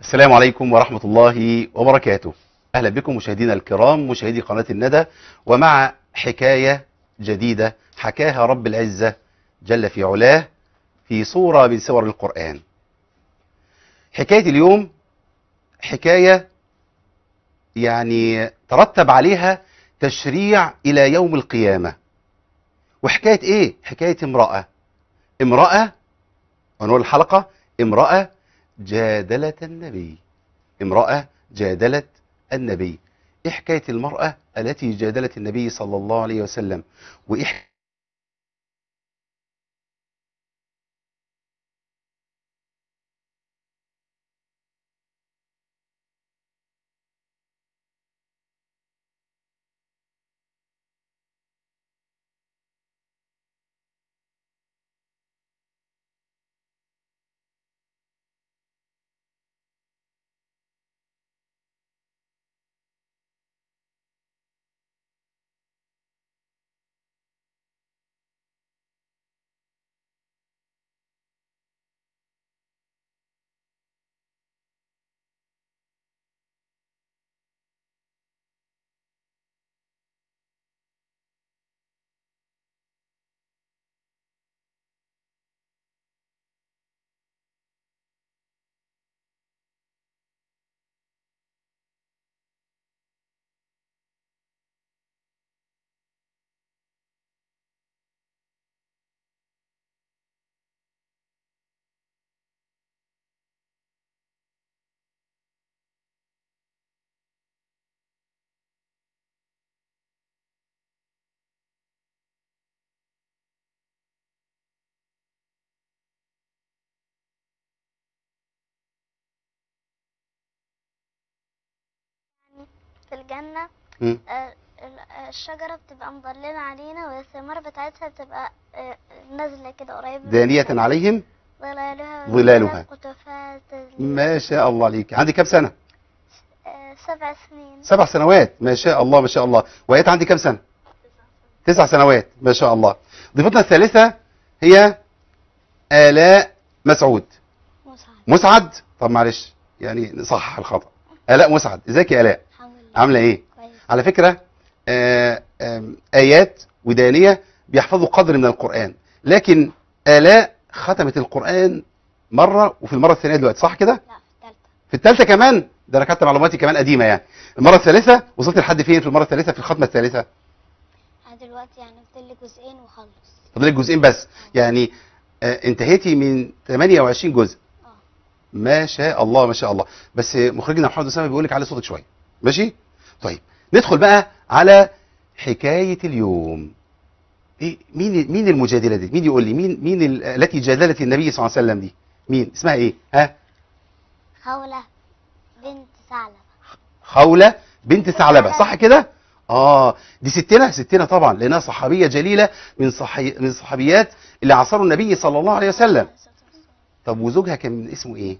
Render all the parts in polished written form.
السلام عليكم ورحمة الله وبركاته. أهلا بكم مشاهدينا الكرام، مشاهدي قناة الندى، ومع حكاية جديدة حكاها رب العزة جل في علاه في سورة من سور القرآن. حكاية اليوم حكاية يعني ترتب عليها تشريع إلى يوم القيامة. وحكاية إيه؟ حكاية امرأة عنوان الحلقة: امرأة جادلت النبي. امرأة جادلت النبي. ايه حكاية المرأة التي جادلت النبي صلى الله عليه وسلم؟ وايه في الجنة مم. الشجرة بتبقى مظللة علينا، والثمار بتاعتها بتبقى نازلة كده قريبة دانية عليهم ظلالها قطوفها. ما شاء الله عليك. عندي كام سنة؟ 7 سنين. 7 سنوات. ما شاء الله ما شاء الله. وهي عندي كام سنة؟ 9 سنوات. ما شاء الله. ضيفتنا الثالثة هي آلاء مسعود. مسعد. طب معلش يعني نصحح الخطأ. آلاء مسعد. ازيك يا آلاء؟ الحمد لله. عاملة ايه؟ كويس. على فكرة آيات ودانية بيحفظوا قدر من القرآن، لكن آلاء ختمت القرآن مرة وفي المرة الثانية دلوقتي، صح كده؟ لا، في الثالثة. في الثالثة كمان؟ ده أنا كانت معلوماتي كمان قديمة يعني. المرة الثالثة وصلت لحد فين في المرة الثالثة في الختمة الثالثة؟ أنا دلوقتي يعني فاضل لي جزئين وخلص. فاضل لك جزئين بس، يعني انتهيتي من 28 جزء. ما شاء الله ما شاء الله. بس مخرجنا محمد أسامة بيقول لك علي صوتك شوية. ماشي؟ طيب ندخل بقى على حكاية اليوم. ايه مين المجادلة دي؟ مين يقول لي مين التي جادلت النبي صلى الله عليه وسلم دي؟ مين اسمها ايه؟ ها؟ خولة بنت ثعلبة. خولة بنت ثعلبة، صح كده؟ دي ستنا طبعا، لانها صحابية جليلة من صحابيات اللي عاصروا النبي صلى الله عليه وسلم. طب وزوجها كان اسمه ايه؟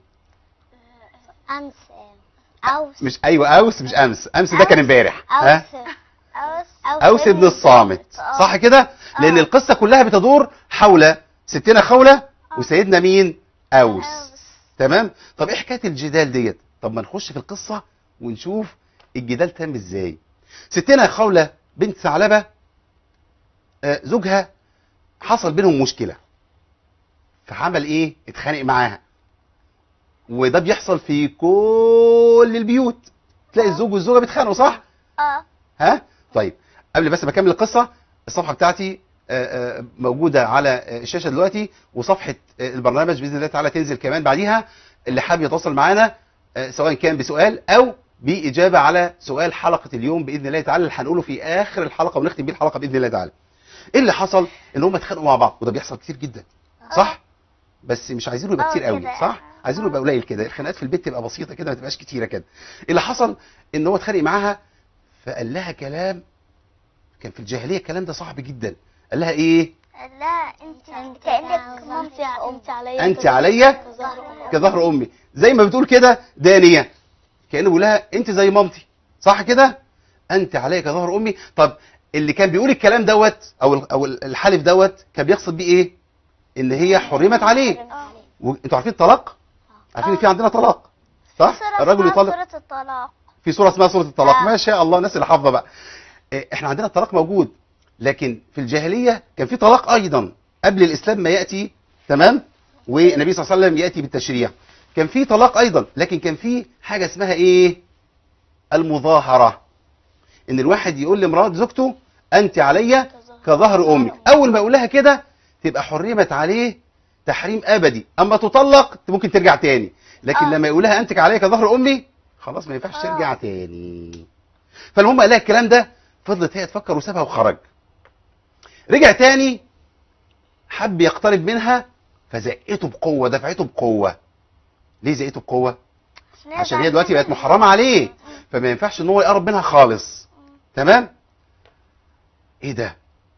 أمس. أوس. مش اوس، مش امس ده كان امبارح. ها؟ أوس أوس بن الصامت، صح كده؟ لأن القصة كلها بتدور حول ستنا خولة وسيدنا مين؟ أوس. تمام؟ طب إيه حكاية الجدال ديت؟ طب ما نخش في القصة ونشوف الجدال تم إزاي. ستنا خولة بنت ثعلبة زوجها حصل بينهم مشكلة، فعمل إيه؟ اتخانق معاها. وده بيحصل في كل البيوت، تلاقي الزوج والزوجة بيتخانقوا، صح؟ ها؟ طيب قبل بس ما اكمل القصه، الصفحه بتاعتي موجوده على الشاشه دلوقتي، وصفحه البرنامج باذن الله تعالى تنزل كمان بعديها. اللي حابب يتواصل معانا سواء كان بسؤال او باجابه على سؤال حلقه اليوم باذن الله تعالى اللي هنقوله في اخر الحلقه ونختم بيه الحلقه باذن الله تعالى. ايه اللي حصل؟ ان هم اتخانقوا مع بعض، وده بيحصل كتير جدا، صح؟ بس مش عايزينه يبقى كتير قوي، صح؟ عايزينه يبقى قليل كده، الخناقات في البيت تبقى بسيطه كده، ما تبقاش كتيره كده. اللي حصل ان هو اتخانق معاها، فقال لها كلام كان في الجاهليه الكلام ده صعب جدا. قال لها ايه؟ قال لها انت كأنك مامتي عليا، انت عليا كظهر امي. زي ما بتقول كده دانيه، كانه بيقول لها انت زي مامتي، صح كده؟ انت عليا كظهر امي. طب اللي كان بيقول الكلام دوت او الحلف دوت كان بيقصد بيه ايه؟ ان هي حرمت عليه. وانتوا عارفين الطلاق؟ عارفين ان في عندنا طلاق؟ صح؟ الرجل يطلق سورة الطلاق. في سورة اسمها سورة الطلاق. آه. ما شاء الله، الناس اللي حافظة بقى. احنا عندنا الطلاق موجود، لكن في الجاهلية كان في طلاق أيضا قبل الإسلام ما يأتي، تمام؟ والنبي صلى الله عليه وسلم يأتي بالتشريع. كان في طلاق أيضا، لكن كان في حاجة اسمها إيه؟ المظاهرة. إن الواحد يقول لمرات زوجته أنت علي كظهر أمي. أول ما يقول لها كده تبقى حرمت عليه تحريم أبدي. أما تطلق ممكن ترجع تاني، لكن لما يقول لها أنت علي كظهر أمي خلاص ما ينفعش ترجع تاني. فالمهم قال لها الكلام ده، فضلت هي تفكر وسابها وخرج. رجع تاني، حب يقترب منها فزقته بقوة، دفعته بقوة. ليه زقته بقوة؟ عشان هي دلوقتي بقت محرمة عليه، فما ينفعش ان هو يقرب منها خالص. تمام؟ ايه ده؟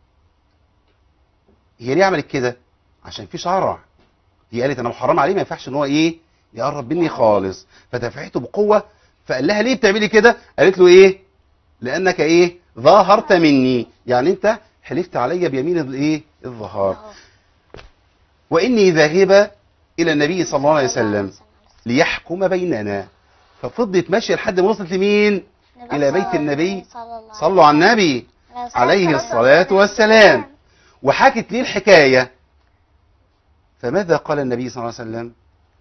هي ليه عملت كده؟ عشان في شرع. هي قالت انا محرمة عليه، ما ينفعش ان هو ايه؟ يقرب مني خالص. فدفعته بقوة. فقال لها ليه بتعملي كده؟ قالت له ايه؟ لانك ايه؟ ظاهرت مني، يعني انت حلفت عليا بيمين الايه؟ الظهار. واني ذاهبة الى النبي صلى الله عليه وسلم ليحكم بيننا. ففضلت ماشيه لحد ما وصلت لمين؟ الى بيت النبي. صلوا على النبي عليه الصلاة والسلام. وحكت لي الحكاية. فماذا قال النبي صلى الله عليه وسلم؟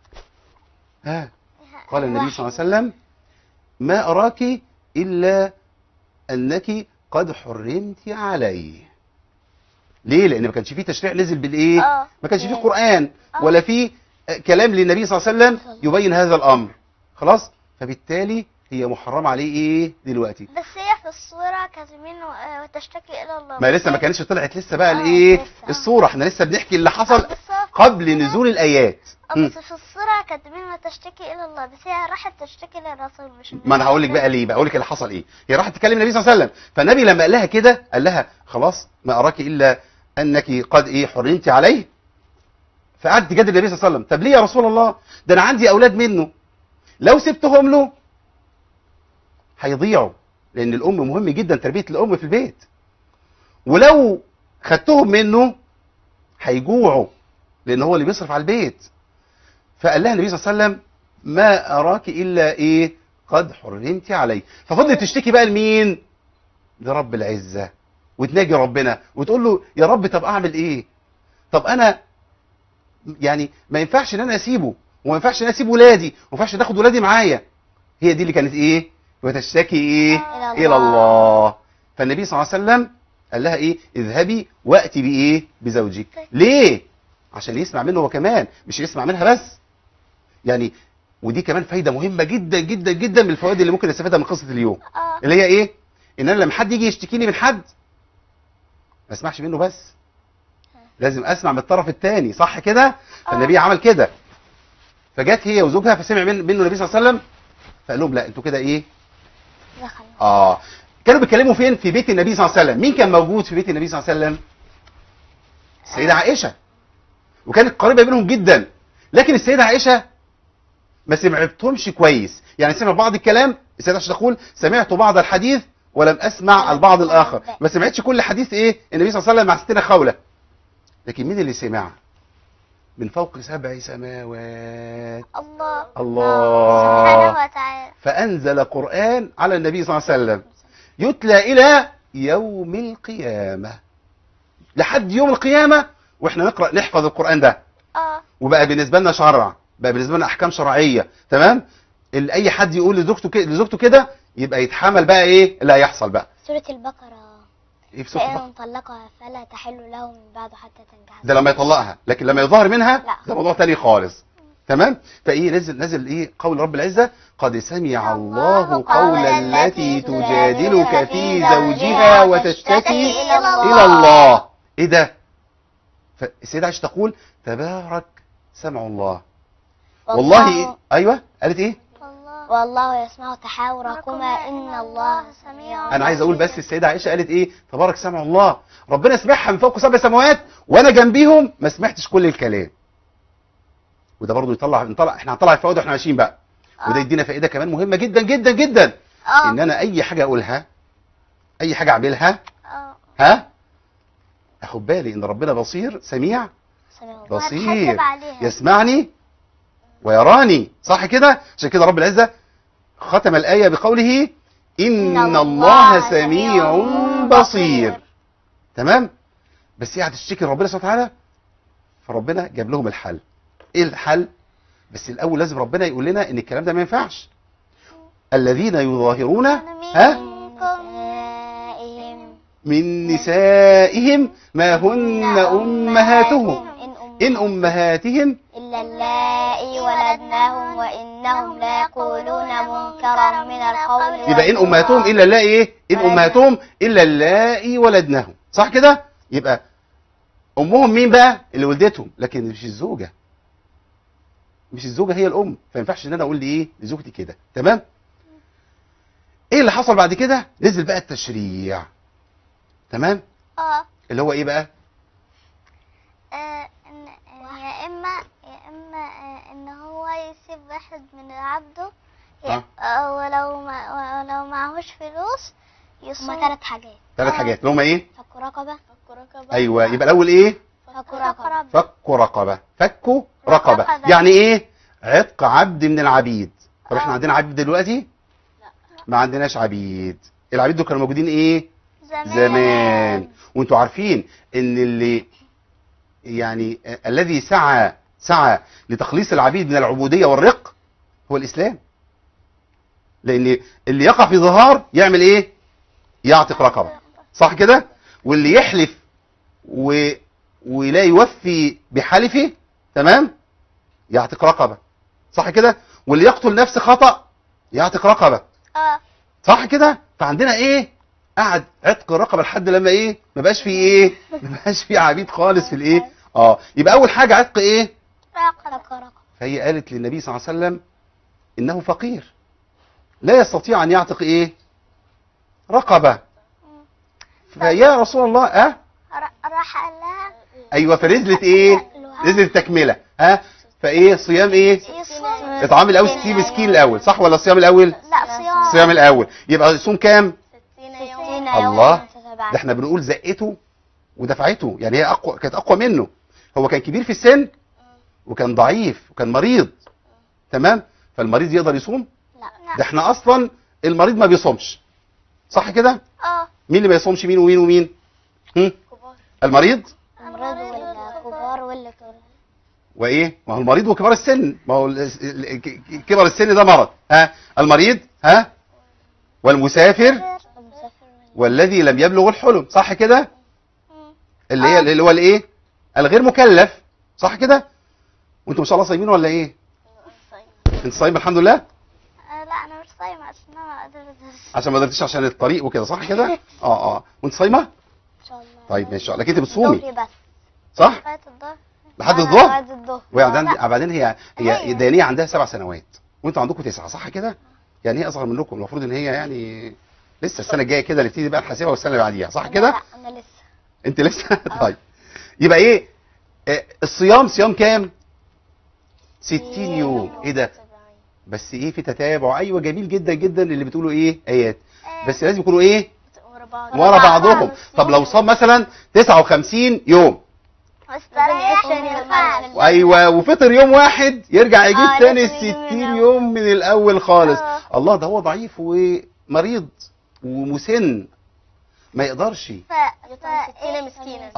قال النبي صلى الله عليه وسلم ما أراك إلا أنك قد حرمت عليه. ليه؟ لأن ما كانش فيه تشريع نزل بالإيه؟ ما كانش فيه قرآن ولا فيه كلام للنبي صلى الله عليه وسلم يبين هذا الأمر. خلاص؟ فبالتالي هي محرمة عليه إيه دلوقتي؟ بس هي في الصورة كاتبين وتشتكي إلى الله. ما لسه ما كانتش طلعت لسه بقى الإيه؟ الصورة. احنا لسه بنحكي اللي حصل قبل نزول الآيات. بس في الصورة كاتبين وتشتكي إلى الله، بس هي راحت تشتكي للرسول مش ما انا هقول لك بقى ليه، بقول لك اللي حصل ايه. هي راحت تكلم النبي صلى الله عليه وسلم، فالنبي لما قال لها كده قال لها خلاص ما اراك الا انك قد ايه حرمت عليه. فقعدت تجادل النبي صلى الله عليه وسلم. طب ليه يا رسول الله؟ ده انا عندي اولاد منه، لو سبتهم له هيضيعوا، لان الام مهم جدا تربيه الام في البيت، ولو خدتهم منه هيجوعوا لان هو اللي بيصرف على البيت. فقال لها النبي صلى الله عليه وسلم ما أراك إلا إيه قد حرمت عليه. ففضلت تشتكي بقى لمين؟ لرب العزة، وتناجي ربنا وتقول له يا رب طب أعمل إيه؟ طب أنا يعني ما ينفعش إن أنا أسيبه، وما ينفعش إن أنا أسيب ولادي، وما ينفعش تاخد ولادي معايا. هي دي اللي كانت إيه؟ وتشتكي إيه؟ إلى الله. فالنبي صلى الله عليه وسلم قال لها إيه؟ اذهبي وأتي بإيه؟ بزوجك. ليه؟ عشان يسمع منه هو كمان، مش يسمع منها بس. يعني ودي كمان فايدة مهمة جدا جدا جدا من الفوائد اللي ممكن نستفادها من قصة اليوم. اللي هي ايه؟ ان انا لما حد يجي يشتكي لي من حد ما اسمعش منه بس، لازم اسمع من الطرف الثاني، صح كده؟ فالنبي عمل كده. فجت هي وزوجها فسمع منه النبي صلى الله عليه وسلم، فقال لهم لا انتوا كده ايه؟ كانوا بيتكلموا فين؟ في بيت النبي صلى الله عليه وسلم. مين كان موجود في بيت النبي صلى الله عليه وسلم؟ السيدة عائشة، وكانت قريبة منهم جدا. لكن السيدة عائشة ما سمعتهمش كويس، يعني سمع بعض الكلام. السيدة عائشة تقول سمعت بعض الحديث ولم اسمع البعض الاخر. ما سمعتش كل حديث ايه النبي صلى الله عليه وسلم مع ستنا خولة. لكن مين اللي سمع؟ من فوق 7 سماوات الله سبحانه وتعالى. فانزل قرآن على النبي صلى الله عليه وسلم يتلى الى يوم القيامة، لحد يوم القيامة واحنا نقرأ نحفظ القرآن ده. وبقى بالنسبة لنا شرع، بقى بالنسبة لنا احكام شرعية. تمام؟ اي حد يقول لزوجته كده يبقى يتحمل بقى ايه اللي هيحصل بقى. سورة البقرة ايه في سورة البقرة؟ فإن طلقها فلا تحل له من بعد حتى تنكح. ده لما يطلقها، لكن لما يظهر منها ده موضوع تاني خالص. تمام؟ فايه نزل ايه قول رب العزة قد سمع الله قول التي تجادلك في زوجها وتشتكي الى الله. ايه ده؟ فالسيدة عائشة تقول تبارك سمع الله. والله إيه؟ ايوه قالت ايه؟ والله يسمع تحاوركما ان الله سميع. انا عايز اقول بس السيدة عائشة قالت ايه؟ تبارك سمع الله. ربنا سمعها من فوق 7 سماوات وانا جنبيهم ما سمعتش كل الكلام. وده برضه احنا هنطلع الفوائد واحنا ماشيين بقى. وده يدينا فائده كمان مهمه جدا جدا جدا. ان انا اي حاجه اقولها، اي حاجه اعملها، اخد بالي ان ربنا بصير سميع بصير، يسمعني ويراني، صح كده؟ عشان كده رب العزة ختم الآية بقوله إن الله سميع بصير. تمام؟ بس هي هتشتكي ربنا سبحانه وتعالى، فربنا جاب لهم الحل. ايه الحل؟ بس الاول لازم ربنا يقول لنا ان الكلام ده ما ينفعش. الذين يظاهرون من نسائهم ما هن امهاتهم ان امهاتهم إلا اللائي ولدنهم وإنهم ليقولون منكرا من القول. يبقى ان امهاتهم الا اللائي ايه؟ ان امهاتهم الا اللائي ولدنهم، صح كده؟ يبقى امهم مين بقى؟ اللي ولدتهم، لكن مش الزوجه. مش الزوجه هي الام، فما ينفعش ان انا اقول لي ايه لزوجتي كده. تمام؟ ايه اللي حصل بعد كده؟ نزل بقى التشريع. تمام؟ اللي هو ايه بقى؟ يا اما ان هو يسيب واحد من عبده، ولو معهوش فلوس يصوم. هما 3 حاجات. 3 حاجات اللي هما ايه؟ فك رقبة. ايوه، يبقى الاول ايه؟ فك رقبة. فك رقبة يعني ايه؟ عتق عبد من العبيد. طب احنا عندنا عبيد دلوقتي؟ ما عندناش عبيد. العبيد دول كانوا موجودين ايه؟ زمان. وانتوا عارفين ان اللي يعني الذي سعى لتخليص العبيد من العبودية والرق هو الإسلام. لأن اللي يقع في ظهار يعمل إيه؟ يعتق رقبة، صح كده؟ واللي يحلف ولا يوفي بحلفه، تمام؟ يعتق رقبة، صح كده؟ واللي يقتل نفس خطأ يعتق رقبة، صح كده؟ فعندنا إيه؟ قعد عتق الرقبة لحد لما إيه؟ ما بقاش فيه إيه؟ ما بقاش فيه عبيد خالص في الإيه؟ يبقى أول حاجة عتق إيه؟ رقبة. فهي قالت للنبي صلى الله عليه وسلم إنه فقير لا يستطيع أن يعتق إيه؟ رقبة. فيا رسول الله راح قال لها أيوة، فنزلت إيه؟ نزلت تكملة. فإيه؟ صيام إيه؟ إطعام الأول 60 مسكين الأول، صح ولا الصيام الأول؟ لا، صيام الأول. يبقى يصوم كام؟ 60 الله، ده احنا بنقول زقته ودفعته، يعني هي كانت أقوى منه. هو كان كبير في السن وكان ضعيف وكان مريض، تمام؟ فالمريض يقدر يصوم؟ لا. ده احنا اصلا المريض ما بيصومش، صح كده؟ مين اللي ما يصومش؟ مين ومين ومين؟ المريض والكبار واللي وايه؟ ما هو المريض وكبار السن، ما هو كبر السن ده مرض. المريض والمسافر والذي لم يبلغ الحلم، صح كده؟ اللي هو الايه؟ الغير مكلف، صح كده؟ وانتم ما شاء الله صايمين ولا ايه؟ انت صايم الحمد لله؟ لا، انا مش صايمه عشان ما قدرتش. عشان ما قدرتش عشان الطريق وكده، صح كده؟ وانت صايمه؟ ان شاء الله. طيب ماشي، لكن انت بتصومي بس صح؟ لغايه الظهر. لحد الظهر؟ لغايه الظهر. وبعدين هي دانيه عندها 7 سنوات وانتوا عندكم 9، صح كده؟ يعني هي اصغر منكم، المفروض ان هي يعني لسه السنه الجايه كده نبتدي بقى نحاسبها والسنه اللي بعديها، صح كده؟ لا، انا لسه. انت لسه؟ طيب يبقى ايه؟ الصيام صيام كام؟ 60 يوم. ايه ده؟ بس ايه؟ في تتابع. ايوه، جميل جدا جدا اللي بتقولوا ايه ايات، بس لازم يكونوا ايه؟ ورا بعضهم. طب لو صام مثلا 59 يوم ايوه وفطر يوم واحد، يرجع يجيب تاني 60 يوم من الاول خالص. الله، ده هو ضعيف ومريض ومسن ما يقدرش. يطعم 60 مسكينه.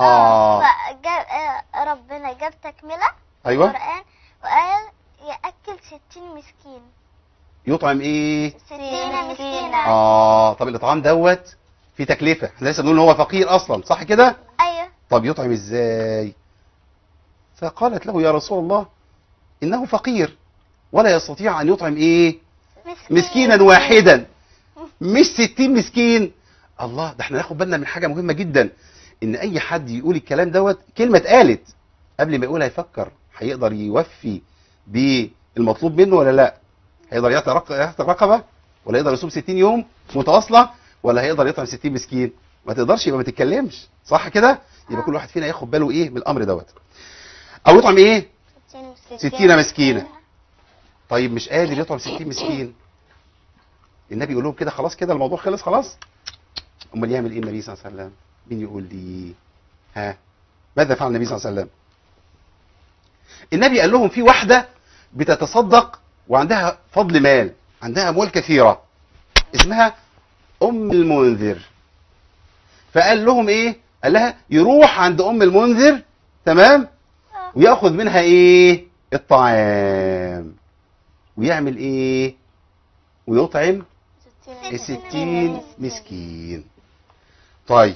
ربنا جاب تكمله ايوه القرآن وقال ياكل 60 مسكين. يطعم ايه؟ 60 مسكينه. طب الاطعام دوت في تكلفه، احنا لسه بنقول ان هو فقير اصلا، صح كده؟ ايوه. طب يطعم ازاي؟ فقالت له يا رسول الله انه فقير ولا يستطيع ان يطعم ايه؟ مسكينا واحدا، مش 60 مسكين. الله، ده احنا ناخد بالنا من حاجه مهمه جدا، ان اي حد يقول الكلام دوت كلمه اتقالت قبل ما يقولها يفكر هيقدر يوفي بالمطلوب منه ولا لا؟ هيقدر يعتق رقبه، ولا يقدر يصوم 60 يوم متواصله، ولا هيقدر يطعم 60 مسكين؟ ما تقدرش، يبقى ما تتكلمش، صح كده؟ يبقى كل واحد فينا ياخد باله ايه من الامر دوت. او يطعم ايه؟ 60 مسكينه. طيب مش قادر يطعم 60 مسكين، النبي يقول لهم كده خلاص كده الموضوع خلص خلاص؟ امال يعمل ايه النبي صلى الله عليه وسلم؟ مين يقول لي؟ ماذا فعل النبي صلى الله عليه وسلم؟ النبي قال لهم في واحده بتتصدق وعندها فضل مال، عندها اموال كثيره، اسمها ام المنذر. فقال لهم ايه؟ قال لها يروح عند ام المنذر، تمام، وياخذ منها ايه؟ الطعام، ويعمل ايه؟ ويطعم 60 مسكين. طيب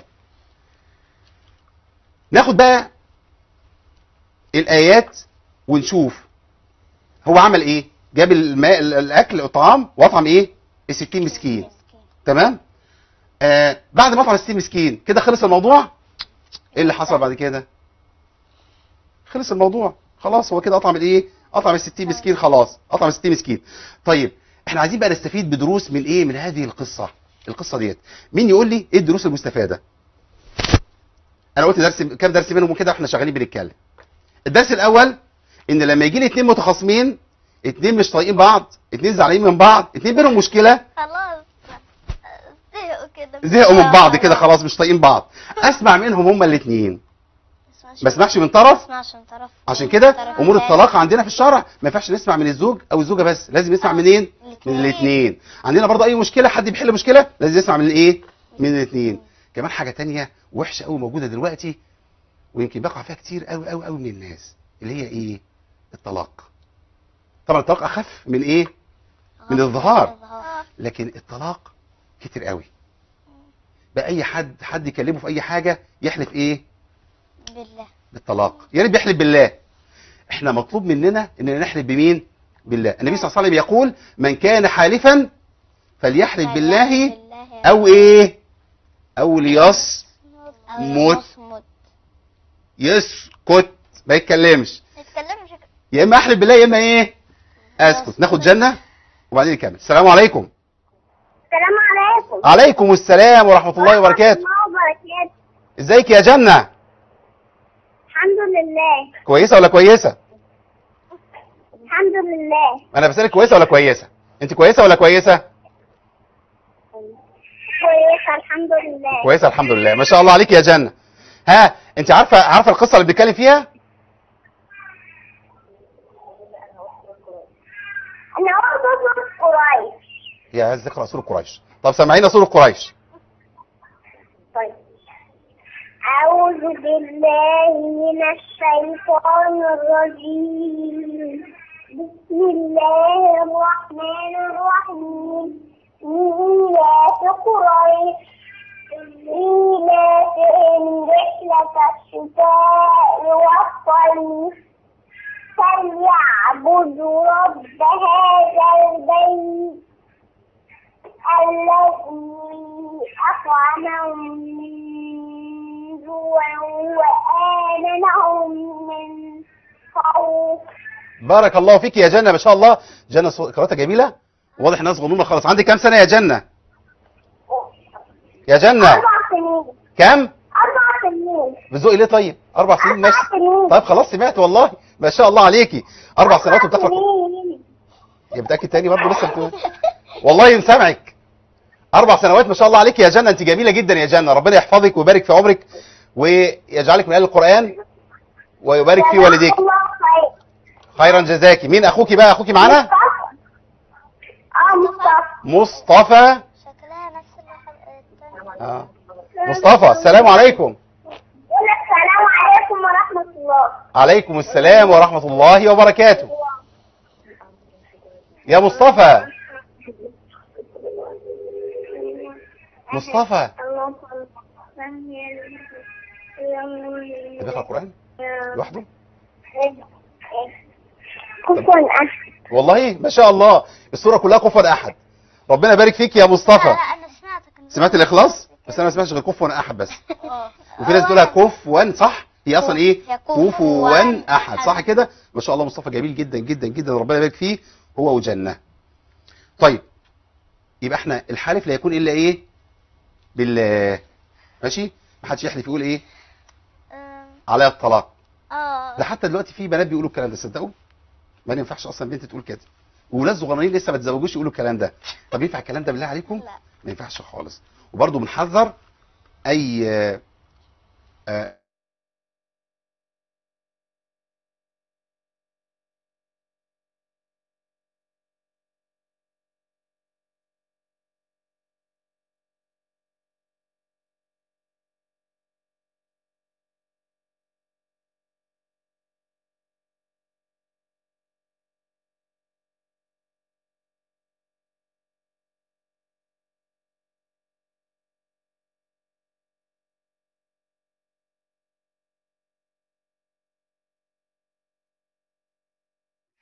ناخد بقى الايات ونشوف هو عمل ايه. جاب الماء الاكل الطعام واطعم ايه؟ 60 مسكين، تمام. بعد ما اطعم 60 مسكين كده خلص الموضوع. ايه اللي حصل بعد كده؟ خلص الموضوع خلاص، هو كده اطعم الايه؟ اطعم ال 60 مسكين، خلاص اطعم 60 مسكين. طيب احنا عايزين بقى نستفيد بدروس من ايه؟ من هذه القصه ديت. مين يقول لي ايه الدروس المستفاده؟ انا قلت درس، كام درس منهم كده واحنا شغالين بنتكلم. الدرس الاول ان لما يجي لي اتنين متخاصمين، اتنين مش طايقين بعض، اتنين زعلانين من بعض، اتنين بينهم مشكله، خلاص زهقوا كده، زهقوا من بعض كده خلاص مش طايقين بعض، اسمع منهم هما الاثنين، ما اسمعش من طرف. عشان كده امور الطلاق عندنا في الشرع ما ينفعش نسمع من الزوج او الزوجه بس، لازم نسمع منين؟ من الاثنين. عندنا برضه اي مشكله حد بيحل مشكله لازم يسمع من الايه؟ من الاثنين. كمان حاجه تانية وحشه قوي موجوده دلوقتي ويمكن بيقع فيها كتير قوي قوي قوي من الناس، اللي هي ايه؟ الطلاق. طبعا الطلاق اخف من ايه؟ من الظهار، لكن الطلاق كتير قوي. بقى اي حد يكلمه في اي حاجه يحلف ايه؟ بالله. بالطلاق. يا ريت بيحلف بالله. احنا مطلوب مننا اننا نحلف بمين؟ بالله. النبي صلى الله عليه وسلم يقول من كان حالفا فليحلف بالله او ايه؟ او ليصمت. يسكت ما يتكلمش. يا اما احلف بالله يا اما ايه؟ اسكت. ناخد جنة وبعدين نكمل. السلام عليكم. السلام عليكم. عليكم السلام ورحمة الله وبركاته. ازيك يا جنة؟ الحمد لله. كويسة ولا كويسة؟ الحمد لله. انا بسألك كويسة ولا كويسة؟ انت كويسة ولا كويسة؟ كويسة الحمد لله. كويسة الحمد لله، ما شاء الله عليك يا جنة. ها انت عارفة القصة اللي بنتكلم فيها؟ انا اقصد سورة قريش. يا عايز ذكر سورة قريش. طب سمعينا سورة قريش. طيب. أعوذ بالله من الشيطان الرجيم. بسم الله الرحمن الرحيم. إيلاف قريش إيلافهم رحلة الشتاء والصيف فليعبدوا رب هذا البيت الذي أطعمهم من جوع وآمنهم من خوف. بارك الله فيك يا جنة، ما شاء الله. جنة قراءتها جميلة، واضح انها صغنونة خالص. عندك كام سنة يا جنة؟ يا جنة 4 سنين. كام؟ 4 سنين. بتزوقي ليه طيب؟ 4 سنين ماشي. 4 سنين. طيب خلاص سمعت والله، ما شاء الله عليكي. 4 سنوات وبتقرا. سنين. يا بتأكد تاني برضه لسه بتقول. والله نسمعك. 4 سنوات ما شاء الله عليك يا جنة، انت جميلة جدا يا جنة. ربنا يحفظك ويبارك في عمرك ويجعلك من اهل القرآن ويبارك في والديك. الله خير. خيرا جزاكي. مين اخوكي بقى؟ اخوكي معانا؟ مصطفى. مصطفى. مصطفى. شكلها نفس التانية. مصطفى السلام عليكم. يقول لك السلام عليكم ورحمة الله. عليكم السلام ورحمة الله وبركاته. يا مصطفى. مصطفى انت بيقرأ القرآن لوحده؟ كفوا أحد. والله ما شاء الله السورة كلها كفوا أحد. ربنا يبارك فيك يا مصطفى. لا انا سمعتك. سمعت الإخلاص؟ بس أنا ما سمعتش غير كفوا أحد بس. وفي ناس بتقولها كفوا صح؟ هي أصلا إيه؟ كفوا أحد صح كده؟ ما شاء الله مصطفى جميل جدا جدا جدا، ربنا يبارك فيه هو وجنة. طيب يبقى احنا الحالف لا يكون إلا إيه؟ بالله. ماشي؟ ما حدش يحلف يقول إيه؟ على الطلاق. ده حتى دلوقتي في بنات بيقولوا الكلام ده، تصدقوا؟ ما ينفعش اصلا بنت تقول كده، وولاد صغيرين لسه ما اتزوجوش يقولوا الكلام ده. طب ينفع الكلام ده بالله عليكم؟ لا ما ينفعش خالص. وبرضه بنحذر اي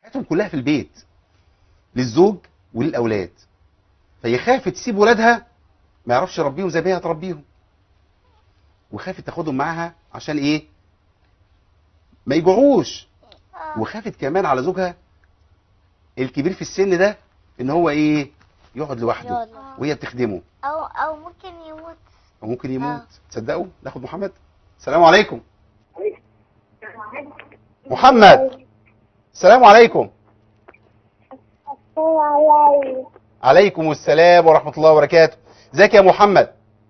حياتهم كلها في البيت للزوج وللاولاد، فهي خافت تسيب ولادها ما يعرفش يربيهم زي ما هي هتربيهم، وخافت تاخدهم معاها عشان ايه؟ ما يجوعوش. وخافت كمان على زوجها الكبير في السن ده ان هو ايه؟ يقعد لوحده وهي بتخدمه، او ممكن يموت. او ممكن يموت. تصدقوا؟ ناخد محمد. السلام عليكم. محمد، السلام عليكم. عليكم السلام ورحمة الله وبركاته. ازيك يا محمد؟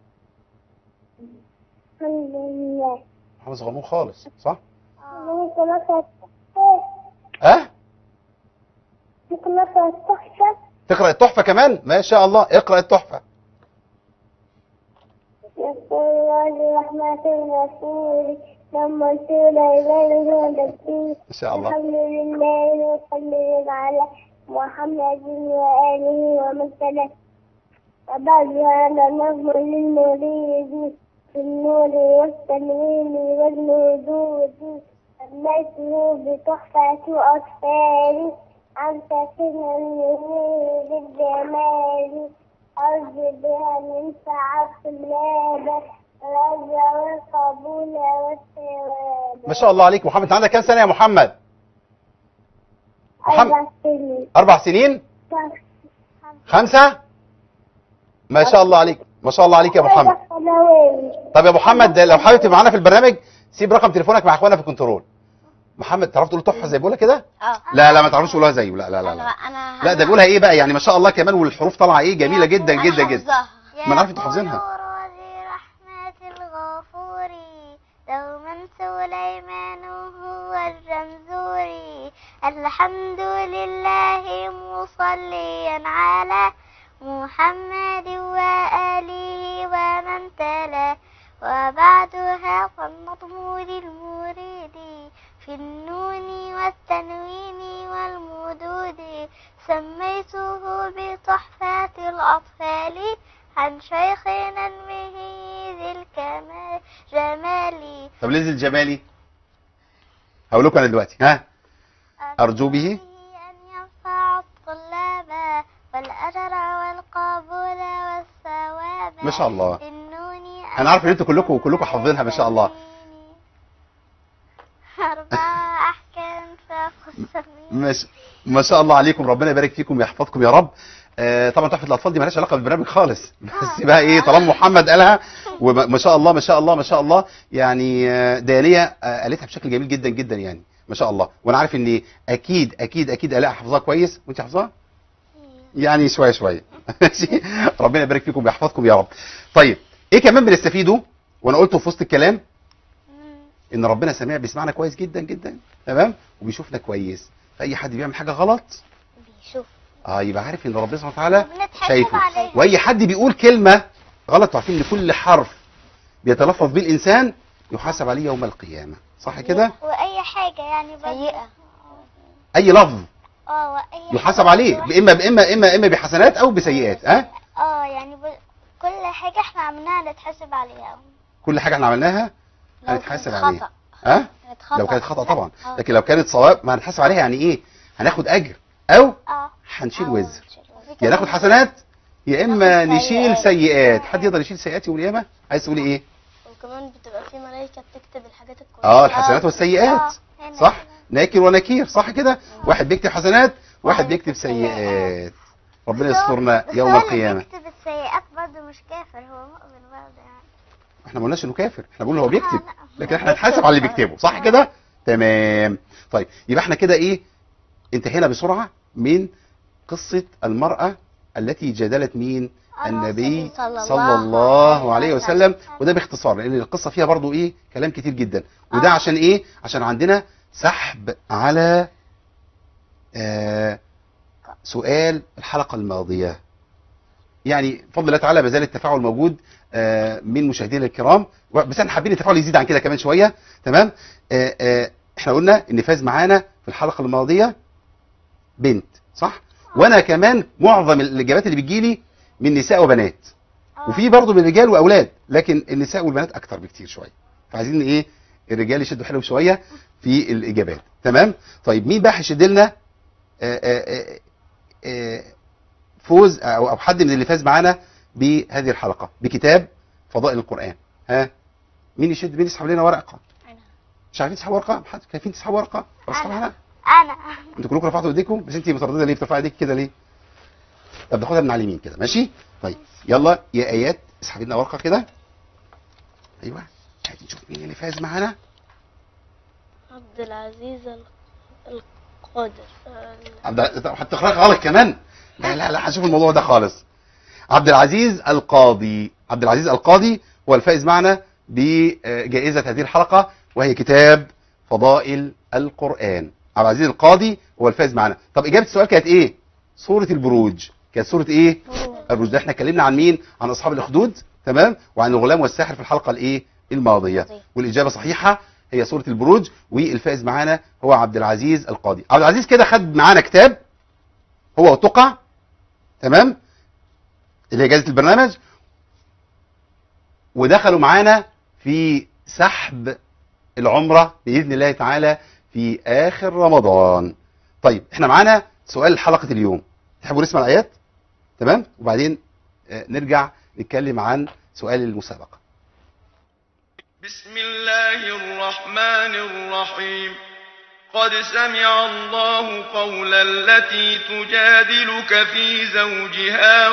الحمد لله. محمد صغنون خالص، صح؟ ممكن أقرأ ها؟ ممكن أقرأ التحفة. تقرأ التحفة كمان؟ ما شاء الله، اقرأ التحفة. يقول الله رحمة الرسول لما رسول عباده ونبيه. ما شاء الله. الحمد لله وصلى على محمد وآله ومن تلا. وبعد هذا نظم للمريد في النور والتنوين والوجود. سميته بتحفة أطفالي عن ساكن النور بالجمال. أرجو بها من سعة الطلاب الرجاء والقبول والثواب. ما شاء الله عليك محمد. انت عندك كام سنة يا محمد؟ 4 سنين. 4 سنين؟ 5؟ ما شاء الله عليك، ما شاء الله عليك يا محمد. طب يا محمد لو حابب تبقى معانا في البرنامج سيب رقم تليفونك مع اخوانا في الكنترول. محمد تعرف تقول تحفه زي بيقولها كده؟ لا لا ما تعرفش تقولها زيه، لا لا لا لا. لا ده بيقولها ايه بقى يعني، ما شاء الله كمان، والحروف طالعه ايه جميله جدا جدا جدا. ما نعرف انتوا حافظينها. رحمة الغفور دوما سليمان هو الجمزوري. الحمد لله مصليا على محمد وآله ومن تلا. وبعدها فالنظم للمريد في النون والتنوين والمدود. سميته بتحفة الأطفال عن شيخنا ذي الكمال جمالي. طب ليه ذي الجمالي؟ هقول لكم انا دلوقتي. ها؟ أرجو به أن ينفع الطلاب والأجر والقبول والثواب. ما شاء الله. النون انا عارف ان انتوا كلكم حافظينها ما شاء الله. 4 أحكام فخص ما شاء الله عليكم، ربنا يبارك فيكم ويحفظكم يا رب. طبعا تحفة الأطفال دي مالهاش علاقة بالبرنامج خالص، بس بقى ايه طالما محمد قالها وما شاء الله ما شاء الله ما شاء الله يعني دالية قالتها بشكل جميل جدا جدا يعني ما شاء الله. وانا عارف ان اكيد اكيد اكيد آلاء حافظاها كويس، وانت حافظاها؟ يعني شويه شويه. ربنا يبارك فيكم ويحفظكم يا رب. طيب ايه كمان بنستفيده وانا قلته في وسط الكلام؟ ان ربنا سميع بيسمعنا كويس جدا جدا، تمام، وبيشوفنا كويس. فاي حد بيعمل حاجه غلط بيشوف يبقى عارف ان ربنا سبحانه وتعالى وبنتحاسب شايفه. عليه. واي حد بيقول كلمه غلط عارفين ان كل حرف بيتلفظ بيه الانسان يحاسب عليه يوم القيامه، صح كده؟ واي حاجه يعني سيئه. اي لفظ واي يحاسب عليه اما بحسنات او بسيئات. يعني كل حاجه احنا عملناها نتحاسب عليها. كل حاجه احنا عملناها هنتحاسب عليها. لو كانت خطأ طبعا، لكن لو كانت صواب ما هنتحاسب عليها. يعني ايه؟ هناخد اجر او هنشيل وزر، يا ناخد حسنات يا اما نشيل سيئات. حد يقدر يشيل سيئات يوم القيامه؟ عايز تقولي ايه؟ وكمان بتبقى في ملائكه بتكتب الحاجات الكويسه. الحسنات والسيئات، صح؟ ناكر ونكير، صح كده؟ واحد بيكتب حسنات واحد بيكتب سيئات. ربنا يسترنا يوم القيامه. بيكتب السيئات برضه مش كافر، هو مؤمن برضه يعني. احنا ما قلناش انه كافر، احنا بنقول هو بيكتب، لكن احنا هنتحاسب على اللي بيكتبه، صح كده؟ تمام. طيب يبقى احنا كده ايه؟ انتهينا بسرعه من قصه المراه التي جادلت مين؟ النبي صلى الله عليه وسلم. وده باختصار لان القصه فيها برضو ايه؟ كلام كتير جدا. وده عشان ايه؟ عشان عندنا سحب على سؤال الحلقه الماضيه. يعني بفضل الله تعالى ما زال التفاعل موجود من مشاهدينا الكرام، بس احنا حابين التفاعل يزيد عن كده كمان شويه، تمام؟ احنا قلنا ان فاز معانا في الحلقه الماضيه بنت، صح؟ وانا كمان معظم الاجابات اللي بتجيلي من نساء وبنات، وفي برضه من رجال واولاد، لكن النساء والبنات اكتر بكتير شويه. فعايزين ايه؟ الرجال يشدوا حيلهم شويه في الاجابات، تمام؟ طيب مين بقى هيشد لنا فوز او حد من اللي فاز معانا بهذه الحلقه بكتاب فضائل القران. ها مين يشد، مين يسحب لنا ورقه؟ انا مش عارفين تسحبوا ورقه؟ حد كيفين تسحبوا ورقه؟ انا انا انتوا كلكم رفعتوا ايديكم، بس انت متردده ليه؟ بترفعي ايديك كده ليه؟ طب ناخدها من على اليمين كده، ماشي؟ طيب يلا يا ايات اسحبي لنا ورقه كده. ايوه عايزين نشوف مين اللي فاز معانا. عبد العزيز القادر. هتقراها غلط كمان. لا لا لا هنشوف الموضوع ده خالص. عبد العزيز القاضي، عبد العزيز القاضي هو الفائز معنا بجائزة هذه الحلقة، وهي كتاب فضائل القرآن. عبد العزيز القاضي هو الفائز معنا. طب إجابة السؤال كانت إيه؟ سورة البروج. كانت سورة إيه؟ البروج. ده إحنا اتكلمنا عن مين؟ عن أصحاب الأخدود، تمام؟ وعن الغلام والساحر في الحلقة الإيه؟ الماضية. والإجابة صحيحة، هي سورة البروج، والفائز معانا هو عبد العزيز القاضي. عبد العزيز كده خد معانا كتاب هو وتقع، تمام؟ اللي هي جائزة البرنامج، ودخلوا معانا في سحب العمرة بإذن الله تعالى في آخر رمضان. طيب احنا معانا سؤال حلقة اليوم، تحبوا نسمع الآيات؟ تمام؟ وبعدين نرجع نتكلم عن سؤال المسابقة. بسم الله الرحمن الرحيم. قد سمع الله قول التي تجادلك في زوجها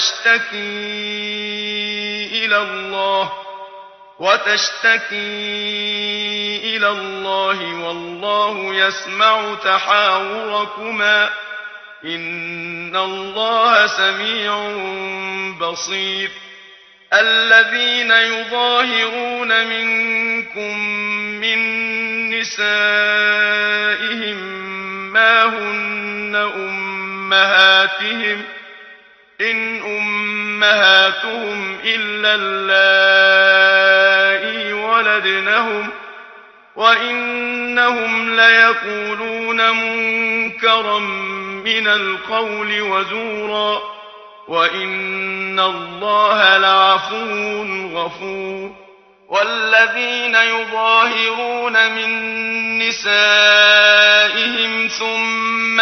وتشتكي إلى الله والله يسمع تحاوركما إن الله سميع بصير. الذين يظاهرون منكم من نسائهم ما هن أمهاتهم إن أمهاتهم إلا اللائي ولدنهم وإنهم ليقولون منكرا من القول وزورا وإن الله لعفو غفور. والذين يظاهرون من نسائهم ثم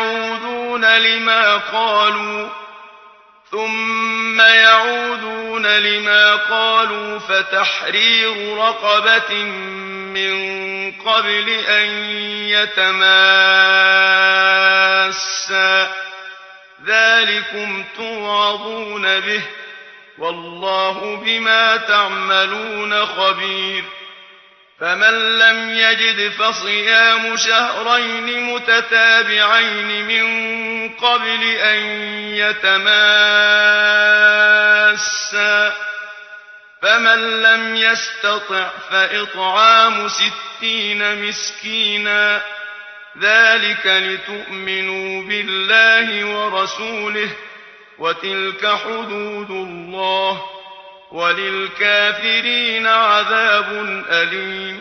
يعودون لما قالوا فتحرير رقبة من قبل أن يتماسا ذلكم توعظون به والله بما تعملون خبير. فمن لم يجد فصيام شهرين متتابعين من قبل أن يتماسا فمن لم يستطع فإطعام 60 مسكينا ذلك لتؤمنوا بالله ورسوله وتلك حدود الله وللكافرين عذاب أليم.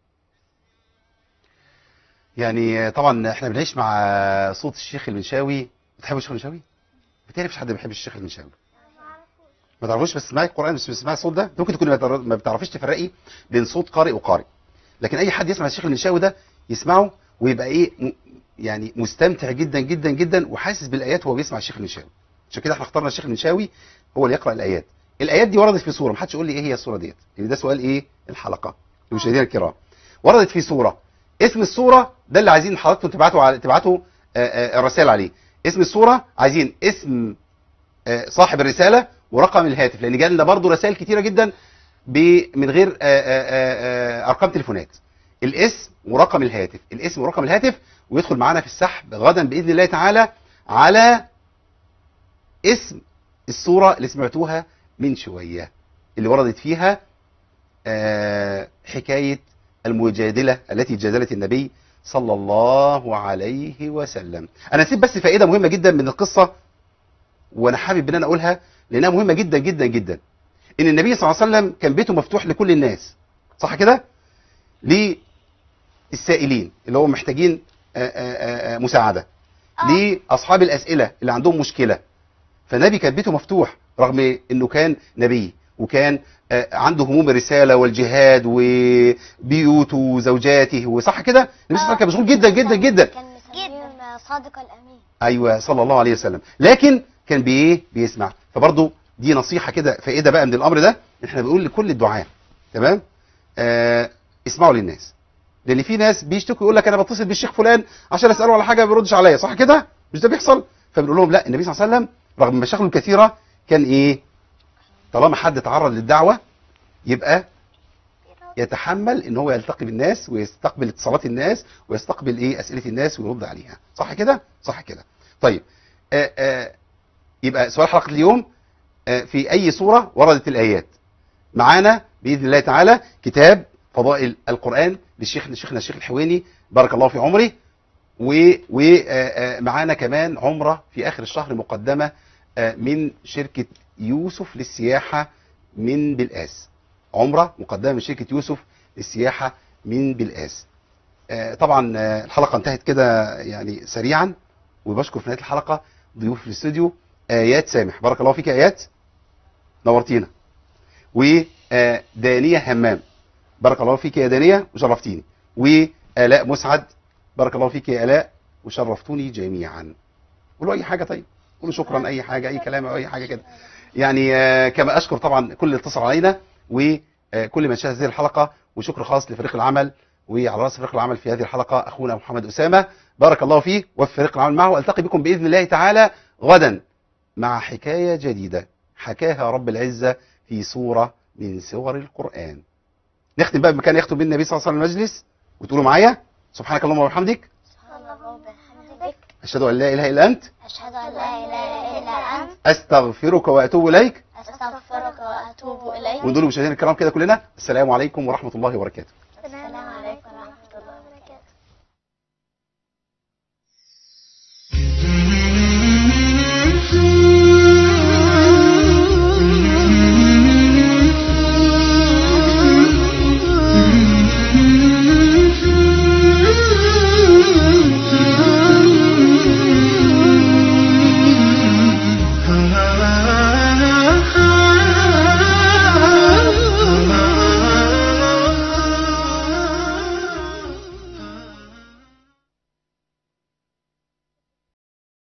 يعني طبعا احنا بنعيش مع صوت الشيخ المنشاوي. بتحبوا الشيخ المنشاوي؟ بتعرف مش حد بيحب الشيخ المنشاوي؟ ما تعرفوش؟ بس تسمعي القرآن بس تسمعي الصوت ده. ممكن تكوني ما بتعرفيش تفرقي بين صوت قارئ وقارئ، لكن اي حد يسمع الشيخ المنشاوي ده يسمعه ويبقى ايه يعني مستمتع جدا جدا جدا وحاسس بالايات وهو بيسمع الشيخ المنشاوي. عشان كده احنا اخترنا الشيخ المنشاوي هو اللي يقرأ الايات. الايات دي وردت في سوره، ما حدش يقول لي ايه هي السوره ديت، لان ده سؤال ايه الحلقه للمشاهدين الكرام. وردت في سوره، اسم السوره ده اللي عايزين حضراتكم تبعتوا الرسائل عليه. اسم السوره عايزين اسم صاحب الرساله ورقم الهاتف، لان جاء لنا برضه رسائل كتيره جدا من غير ارقام تليفونات. الاسم ورقم الهاتف، الاسم ورقم الهاتف، ويدخل معانا في السحب غدا باذن الله تعالى على اسم السوره اللي سمعتوها من شويه، اللي وردت فيها حكايه المجادله التي جادلت النبي صلى الله عليه وسلم. انا نسيت بس فائده مهمه جدا من القصه، وانا حابب ان انا اقولها لانها مهمه جدا جدا جدا. ان النبي صلى الله عليه وسلم كان بيته مفتوح لكل الناس، صح كده؟ للسائلين اللي هم محتاجين مساعده، لاصحاب الاسئله اللي عندهم مشكله. فالنبي كان بيته مفتوح رغم انه كان نبي، وكان عنده هموم الرساله والجهاد وبيوته وزوجاته، وصح كده؟ النبي صلى الله عليه وسلم كان مشغول جدا جدا جدا. كان مسميهم الصادق الامين. ايوه صلى الله عليه وسلم. لكن كان بيسمع. فبرضه دي نصيحه كده، فائده بقى من الامر ده. احنا بنقول لكل الدعاة، تمام، اسمعوا للناس. لان في ناس بيشتكوا يقول لك انا بتصل بالشيخ فلان عشان اساله على حاجه ما بيردش عليا، صح كده؟ مش ده بيحصل؟ فبنقول لهم لا، النبي صلى الله عليه وسلم رغم مشاغله الكثيره كان طالما حد تعرض للدعوه يبقى يتحمل ان هو يلتقي بالناس ويستقبل اتصالات الناس ويستقبل اسئله الناس ويرد عليها، صح كده؟ صح كده. طيب يبقى سؤال حلقه اليوم، في اي سوره وردت الايات؟ معانا باذن الله تعالى كتاب فضائل القرآن شيخنا الشيخ الحويني بارك الله في عمره، ومعانا كمان عمرة في آخر الشهر مقدمة من شركة يوسف للسياحة من بلقاس. عمرة مقدمة من شركة يوسف للسياحة من بلقاس. طبعا الحلقة انتهت كده يعني سريعا، وبشكر في نهاية الحلقة ضيوف في الاستوديو آيات سامح، بارك الله فيك آيات، نورتينا، ودانية همام، بارك الله فيك يا دانية وشرفتيني، وآلاء مسعد، بارك الله فيك يا آلاء وشرفتوني جميعا. قولوا أي حاجة، طيب قولوا شكرا، أي حاجة، أي كلام أو أي حاجة كده يعني. كما أشكر طبعا كل اللي اتصل علينا وكل من شاهد هذه الحلقة، وشكر خاص لفريق العمل، وعلى رأس فريق العمل في هذه الحلقة أخونا محمد أسامة، بارك الله فيه، وفي فريق العمل معه. ألتقي بكم بإذن الله تعالى غدا مع حكاية جديدة حكاها رب العزة في سورة من سور القرآن. نختم بقى بمكان يختم به النبي صلى الله عليه وسلم المجلس، وتقولوا معايا سبحانك اللهم وبحمدك، أشهد أن لا إله إلا أنت، أشهد أن لا إله إلا أنت، أستغفرك وأتوب إليك. أستغفرك وأتوب إليك. ونقول للمشاهدين الكرام كده كلنا السلام عليكم ورحمة الله وبركاته.